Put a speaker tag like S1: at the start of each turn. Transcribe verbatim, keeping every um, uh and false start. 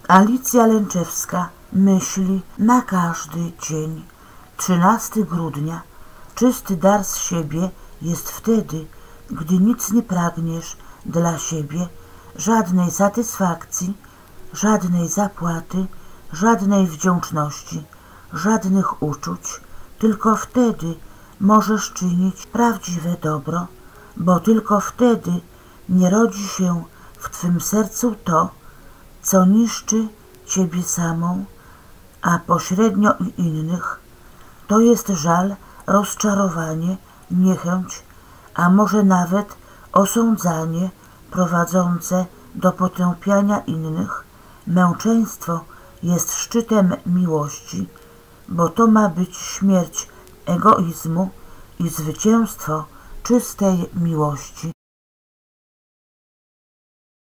S1: Alicja Lęczewska myśli na każdy dzień. trzynastego grudnia. Czysty dar z siebie jest wtedy, gdy nic nie pragniesz dla siebie, żadnej satysfakcji, żadnej zapłaty, żadnej wdzięczności, żadnych uczuć. Tylko wtedy możesz czynić prawdziwe dobro, bo tylko wtedy nie rodzi się w twym sercu to, co niszczy ciebie samą, a pośrednio i innych. To jest żal, rozczarowanie, niechęć, a może nawet osądzanie prowadzące do potępiania innych. Męczeństwo jest szczytem miłości, bo to ma być śmierć egoizmu i zwycięstwo czystej miłości.